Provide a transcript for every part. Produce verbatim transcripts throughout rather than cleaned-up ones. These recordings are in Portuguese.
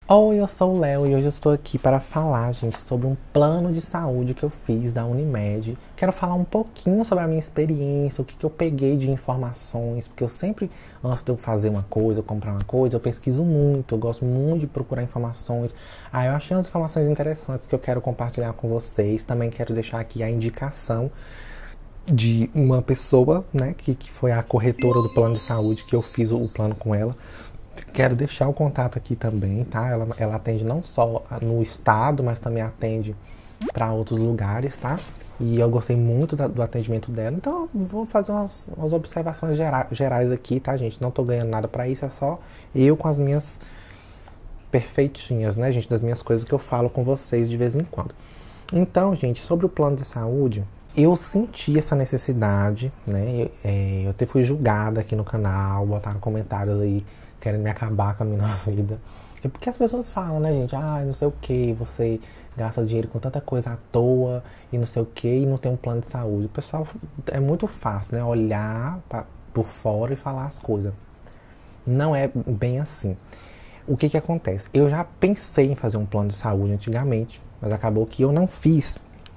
Oi, eu sou o Léo e hoje eu estou aqui para falar, gente, sobre um plano de saúde que eu fiz da Unimed. Quero falar um pouquinho sobre a minha experiência, o que, que eu peguei de informações, porque eu sempre, antes de eu fazer uma coisa, eu comprar uma coisa, eu pesquiso muito, eu gosto muito de procurar informações. Aí eu achei umas informações interessantes que eu quero compartilhar com vocês. Também quero deixar aqui a indicação de uma pessoa, né, que, que foi a corretora do plano de saúde, que eu fiz o, o plano com ela. Quero deixar o contato aqui também, tá? Ela, ela atende não só no estado, mas também atende para outros lugares, tá? E eu gostei muito da, do atendimento dela, então eu vou fazer umas, umas observações gera, gerais aqui, tá, gente? Não tô ganhando nada para isso, é só eu com as minhas perfeitinhas, né, gente? Das minhas coisas que eu falo com vocês de vez em quando. Então, gente, sobre o plano de saúde, eu senti essa necessidade, né? Eu, é, eu até fui julgada aqui no canal, botaram comentários aí querendo me acabar com a minha vida. É porque as pessoas falam, né, gente? Ah, não sei o que, você gasta dinheiro com tanta coisa à toa e não sei o que e não tem um plano de saúde. O pessoal, é muito fácil, né? Olhar pra, por fora e falar as coisas. Não é bem assim. O que que acontece? Eu já pensei em fazer um plano de saúde antigamente, mas acabou que eu não fiz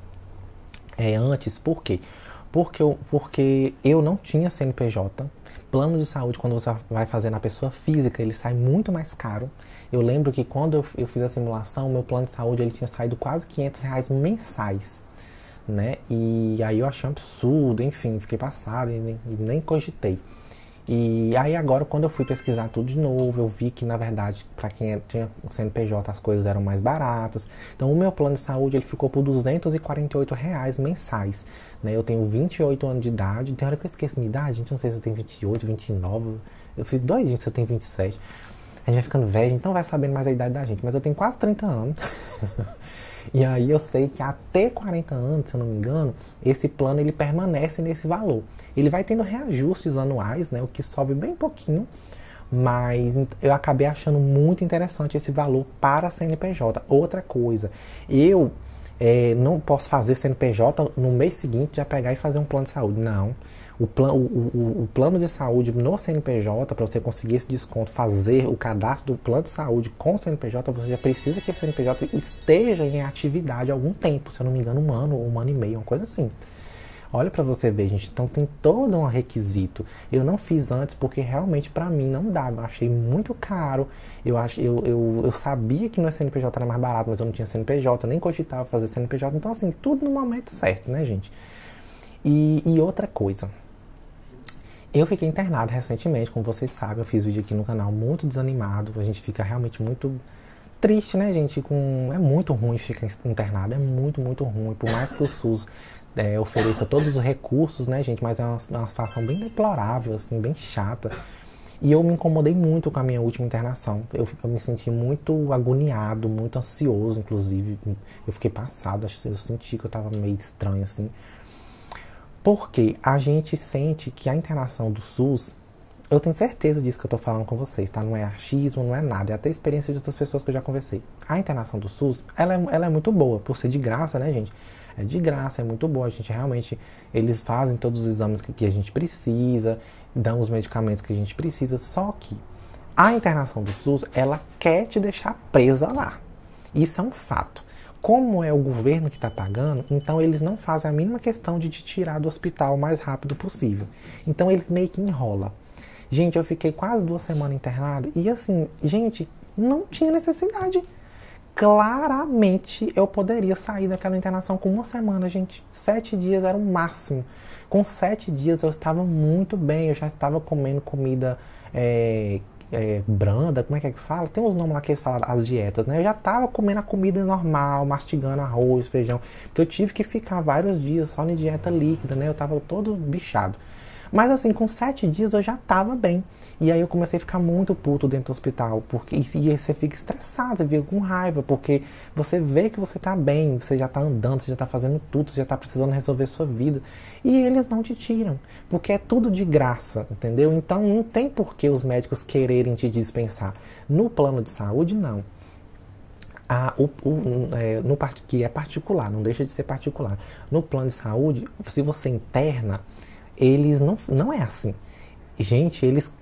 é, antes. Por quê? Porque eu, porque eu não tinha C N P J. Plano de saúde, quando você vai fazer na pessoa física, ele sai muito mais caro. Eu lembro que quando eu, eu fiz a simulação, meu plano de saúde ele tinha saído quase quinhentos reais mensais, né? E aí eu achei um absurdo, enfim, fiquei passado e nem, nem cogitei. E aí agora, quando eu fui pesquisar tudo de novo, eu vi que, na verdade, para quem tinha C N P J, as coisas eram mais baratas. Então, o meu plano de saúde, ele ficou por duzentos e quarenta e oito reais mensais. Né? Eu tenho vinte e oito anos de idade. Tem hora que eu esqueço minha idade, gente, não sei se eu tenho vinte e oito, vinte e nove. Eu fiz dois dias se eu tenho vinte e sete. A gente vai ficando velho, então vai sabendo mais a idade da gente. Mas eu tenho quase trinta anos. E aí eu sei que até quarenta anos, se eu não me engano, esse plano ele permanece nesse valor. Ele vai tendo reajustes anuais, né, o que sobe bem pouquinho, mas eu acabei achando muito interessante esse valor para a C N P J. Outra coisa, eu é, não posso fazer C N P J no mês seguinte já pegar e fazer um plano de saúde, não. O, plan, o, o, o plano de saúde no C N P J, para você conseguir esse desconto, fazer o cadastro do plano de saúde com o C N P J, você já precisa que o C N P J esteja em atividade há algum tempo, se eu não me engano, um ano ou um ano e meio, uma coisa assim. Olha pra você ver, gente, então tem todo um requisito. Eu não fiz antes porque realmente pra mim não dava, eu achei muito caro. Eu, ach, eu, eu, eu sabia que no C N P J era mais barato, mas eu não tinha C N P J, nem cogitava fazer C N P J. Então assim, tudo no momento certo, né, gente? E, e outra coisa, eu fiquei internado recentemente, como vocês sabem, eu fiz vídeo aqui no canal muito desanimado, a gente fica realmente muito triste, né, gente? Com... É muito ruim ficar internado, é muito, muito ruim, por mais que o SUS é, ofereça todos os recursos, né, gente, mas é uma, uma situação bem deplorável, assim, bem chata. E eu me incomodei muito com a minha última internação, eu, eu me senti muito agoniado, muito ansioso, inclusive, eu fiquei passado, eu senti que eu tava meio estranho, assim. Porque a gente sente que a internação do SUS, eu tenho certeza disso que eu tô falando com vocês, tá? Não é achismo, não é nada, é até experiência de outras pessoas que eu já conversei. A internação do SUS, ela é, ela é muito boa, por ser de graça, né, gente? É de graça, é muito boa, a gente realmente, eles fazem todos os exames que, que a gente precisa, dão os medicamentos que a gente precisa, só que a internação do SUS, ela quer te deixar presa lá. Isso é um fato. Como é o governo que está pagando, então eles não fazem a mínima questão de te tirar do hospital o mais rápido possível. Então eles meio que enrolam. Gente, eu fiquei quase duas semanas internado e assim, gente, não tinha necessidade. Claramente eu poderia sair daquela internação com uma semana, gente. Sete dias era o máximo. Com sete dias eu estava muito bem, eu já estava comendo comida... É, É, branda, como é que é que fala? Tem uns nomes lá que eles falam, as dietas, né? Eu já tava comendo a comida normal, mastigando arroz, feijão, que eu tive que ficar vários dias só em dieta líquida, né? Eu tava todo bichado. Mas assim, com sete dias eu já tava bem. E aí eu comecei a ficar muito puto dentro do hospital, porque e aí você fica estressado, você fica com raiva, porque você vê que você tá bem, você já tá andando, você já tá fazendo tudo, você já tá precisando resolver sua vida. E eles não te tiram, porque é tudo de graça, entendeu? Então não tem por que os médicos quererem te dispensar. No plano de saúde, não. Ah, o, o, é, no, que é particular, não deixa de ser particular. No plano de saúde, se você interna, eles não, não é assim. Gente, eles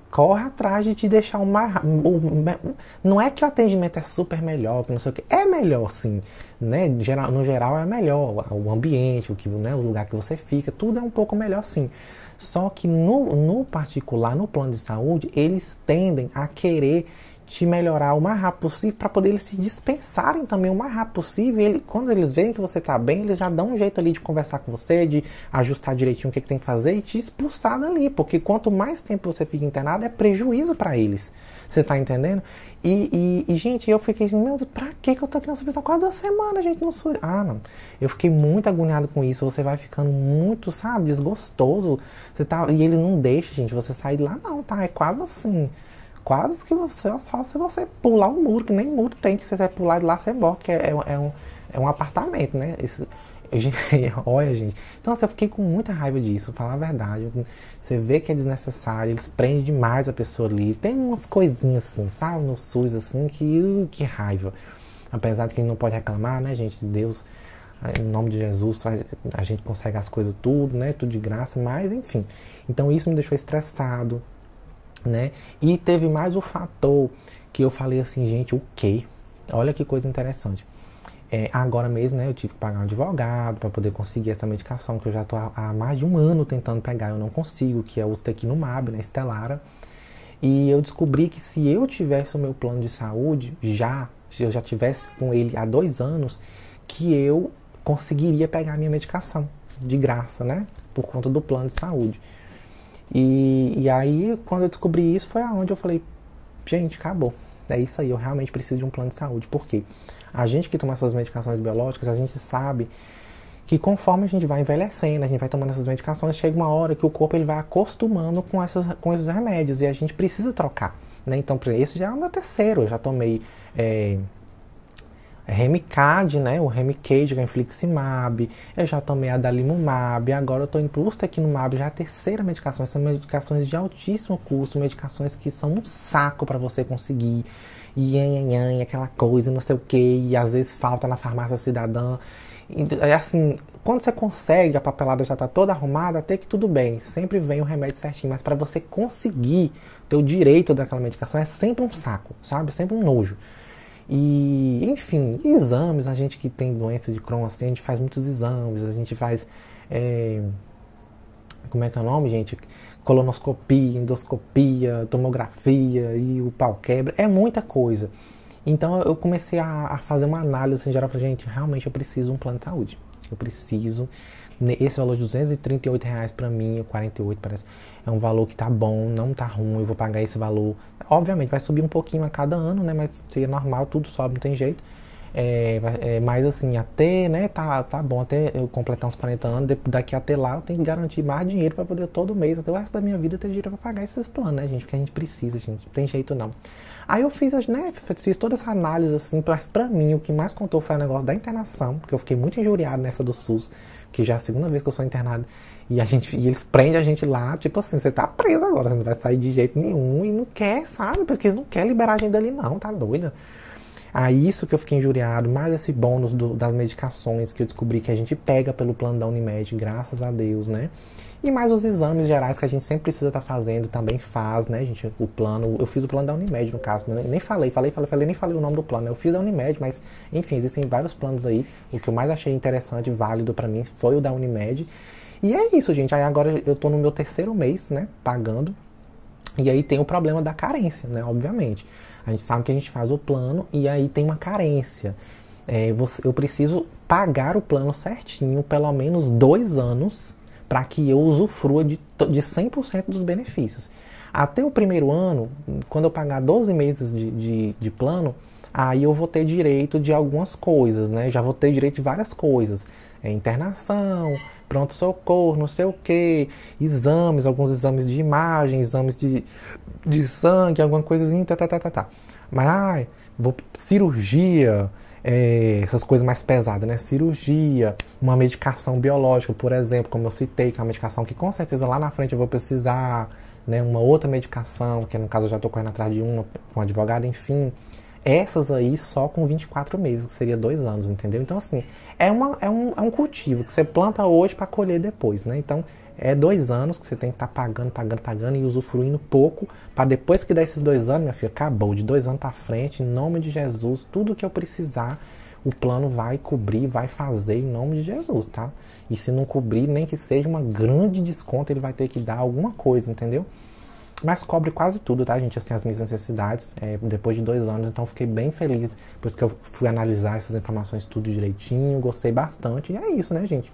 corre atrás de te deixar o mais o, não é que o atendimento é super melhor, que não sei o que, é melhor sim, né? Geral, no geral é melhor, o ambiente, o, que, né? O lugar que você fica, tudo é um pouco melhor sim. Só que no, no particular, no plano de saúde, eles tendem a querer te melhorar o mais rápido possível para poder eles se dispensarem também o mais rápido possível. Ele, quando eles veem que você está bem, eles já dão um jeito ali de conversar com você, de ajustar direitinho o que, que tem que fazer e te expulsar dali. Porque quanto mais tempo você fica internado, é prejuízo para eles. Você tá entendendo? E, e, e, gente, eu fiquei assim, meu Deus, pra que eu tô aqui no hospital? Quase duas semanas, gente, não sou... Ah, não. Eu fiquei muito agoniado com isso. Você vai ficando muito, sabe, desgostoso. Você tá... E ele não deixa, gente, você sair de lá, não, tá? É quase assim... Quase que você, só se você pular o muro, que nem muro tem, que você vai pular de lá, você morre, que é, é, um, é um apartamento, né? Esse, olha, gente. Então, assim, eu fiquei com muita raiva disso, falar a verdade. Você vê que é desnecessário, eles prendem demais a pessoa ali. Tem umas coisinhas assim, sabe, no SUS, assim, que, uh, que raiva. Apesar de que a gente não pode reclamar, né, gente? Deus, em nome de Jesus, a gente consegue as coisas tudo, né? Tudo de graça, mas, enfim. Então, isso me deixou estressado. Né? E teve mais o fator que eu falei assim, gente, o quê? Olha que coisa interessante. É, agora mesmo, né, eu tive que pagar um advogado para poder conseguir essa medicação que eu já estou há, há mais de um ano tentando pegar, eu não consigo, que é o Ustekinumab, né, Stelara. E eu descobri que se eu tivesse o meu plano de saúde, já, se eu já tivesse com ele há dois anos, que eu conseguiria pegar a minha medicação de graça, né, por conta do plano de saúde. E, e aí, quando eu descobri isso, foi aonde eu falei, gente, acabou. É isso aí, eu realmente preciso de um plano de saúde. Por quê? A gente que toma essas medicações biológicas, a gente sabe que conforme a gente vai envelhecendo, a gente vai tomando essas medicações, chega uma hora que o corpo ele vai acostumando com, essas, com esses remédios e a gente precisa trocar. Né? Então, esse já é o meu terceiro. Eu já tomei... É, Remicade, né, o Remicade, que é o Infliximab, eu já tomei a Adalimumab, agora eu tô indo pro Ustekinumab, já é a terceira medicação. São medicações de altíssimo custo, medicações que são um saco para você conseguir, e anhanhan, aquela coisa, não sei o que, e às vezes falta na farmácia cidadã. E, é assim, quando você consegue, a papelada já tá toda arrumada, até que tudo bem, sempre vem o remédio certinho, mas para você conseguir ter o direito daquela medicação é sempre um saco, sabe, sempre um nojo. E, enfim, exames, a gente que tem doença de Crohn, assim, a gente faz muitos exames, a gente faz, é, como é que é o nome, gente? Colonoscopia, endoscopia, tomografia e o pau quebra, é muita coisa. Então eu comecei a, a fazer uma análise assim, geral, pra gente, realmente eu preciso de um plano de saúde, eu preciso, esse valor de duzentos e trinta e oito reais pra mim, quarenta e oito parece, é um valor que tá bom, não tá ruim, eu vou pagar esse valor. Obviamente vai subir um pouquinho a cada ano, né? Mas seria normal, tudo sobe, não tem jeito. É, é, mas assim, até, né, tá, tá bom, até eu completar uns quarenta anos, daqui até lá eu tenho que garantir mais dinheiro para poder todo mês, até o resto da minha vida ter dinheiro para pagar esses planos, né, gente? Porque a gente precisa, gente, não tem jeito não. Aí eu fiz, né, fiz toda essa análise assim, pra, pra mim o que mais contou foi o negócio da internação, porque eu fiquei muito injuriado nessa do SUS, que já é a segunda vez que eu sou internado. E, a gente, e eles prendem a gente lá, tipo assim, você tá preso agora, você não vai sair de jeito nenhum e não quer, sabe? Porque eles não querem liberar a gente dali não, tá doida? Aí isso que eu fiquei injuriado, mais esse bônus do, das medicações que eu descobri que a gente pega pelo plano da Unimed, graças a Deus, né? E mais os exames gerais que a gente sempre precisa estar tá fazendo, também faz, né, gente? O plano, eu fiz o plano da Unimed no caso, né? Nem falei, falei, falei, falei, nem falei o nome do plano, eu fiz da Unimed, mas enfim, existem vários planos aí. O que eu mais achei interessante, válido pra mim, foi o da Unimed. E é isso, gente. Aí agora eu tô no meu terceiro mês, né, pagando. E aí tem o problema da carência, né, obviamente. A gente sabe que a gente faz o plano e aí tem uma carência. É, você, eu preciso pagar o plano certinho, pelo menos dois anos, para que eu usufrua de, de cem por cento dos benefícios. Até o primeiro ano, quando eu pagar doze meses de, de, de plano, aí eu vou ter direito de algumas coisas, né? Já vou ter direito de várias coisas. É, internação, pronto-socorro, não sei o que, exames, alguns exames de imagem, exames de, de sangue, alguma coisinha, tá, tá, tá, tá, tá. Mas, ai, vou, cirurgia, é, essas coisas mais pesadas, né? Cirurgia, uma medicação biológica, por exemplo, como eu citei, que é uma medicação que com certeza lá na frente eu vou precisar, né? Uma outra medicação, que no caso eu já tô correndo atrás de uma, com um advogado, enfim. Essas aí só com vinte e quatro meses, que seria dois anos, entendeu? Então, assim, é, uma, é, um, é um cultivo que você planta hoje para colher depois, né? Então, É dois anos que você tem que estar tá pagando, pagando, pagando e usufruindo pouco, para depois que der esses dois anos, minha filha, acabou. De dois anos para frente, em nome de Jesus, tudo que eu precisar, o plano vai cobrir, vai fazer em nome de Jesus, tá? E se não cobrir, nem que seja uma grande desconto, ele vai ter que dar alguma coisa, entendeu? Mas cobre quase tudo, tá, gente? Assim, as minhas necessidades, é, depois de dois anos, então fiquei bem feliz, depois que eu fui analisar essas informações tudo direitinho, gostei bastante, e é isso, né, gente?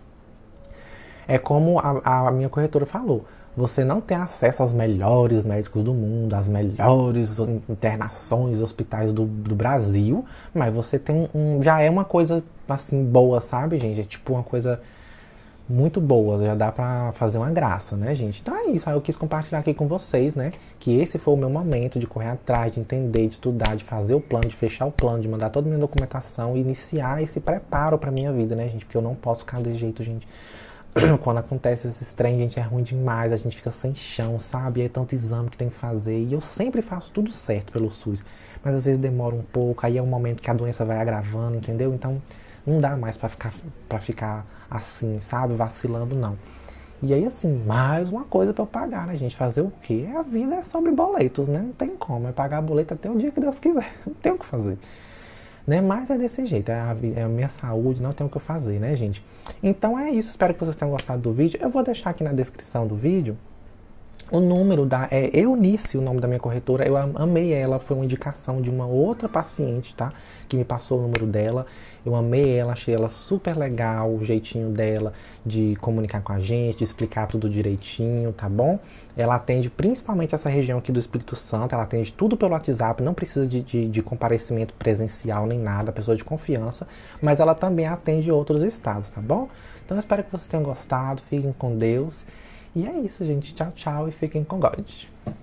É como a, a minha corretora falou, você não tem acesso aos melhores médicos do mundo, às melhores internações, hospitais do, do Brasil, mas você tem um, já é uma coisa, assim, boa, sabe, gente? É tipo uma coisa muito boa, já dá pra fazer uma graça, né, gente? Então é isso, aí eu quis compartilhar aqui com vocês, né, que esse foi o meu momento de correr atrás, de entender, de estudar, de fazer o plano, de fechar o plano, de mandar toda a minha documentação e iniciar esse preparo pra minha vida, né, gente? Porque eu não posso ficar desse jeito, gente. Quando acontece esses trem, gente, é ruim demais, a gente fica sem chão, sabe? E é tanto exame que tem que fazer, e eu sempre faço tudo certo pelo SUS, mas às vezes demora um pouco, aí é um momento que a doença vai agravando, entendeu? Então não dá mais pra ficar, pra ficar assim, sabe? Vacilando, não. E aí, assim, mais uma coisa pra eu pagar, né, gente? Fazer o quê? A vida é sobre boletos, né? Não tem como, é pagar boleto até o dia que Deus quiser, não tem o que fazer. Né? Mas é desse jeito, é a, é a minha saúde, não tem o que eu fazer, né, gente? Então é isso, espero que vocês tenham gostado do vídeo. Eu vou deixar aqui na descrição do vídeo o número da... É Eunice, o nome da minha corretora. Eu amei ela, foi uma indicação de uma outra paciente, tá? Que me passou o número dela. Eu amei ela, achei ela super legal, o jeitinho dela de comunicar com a gente, de explicar tudo direitinho, tá bom? Ela atende principalmente essa região aqui do Espírito Santo, ela atende tudo pelo WhatsApp, não precisa de, de, de comparecimento presencial nem nada, pessoa de confiança, mas ela também atende outros estados, tá bom? Então eu espero que vocês tenham gostado, fiquem com Deus. E é isso, gente. Tchau, tchau e fiquem com God.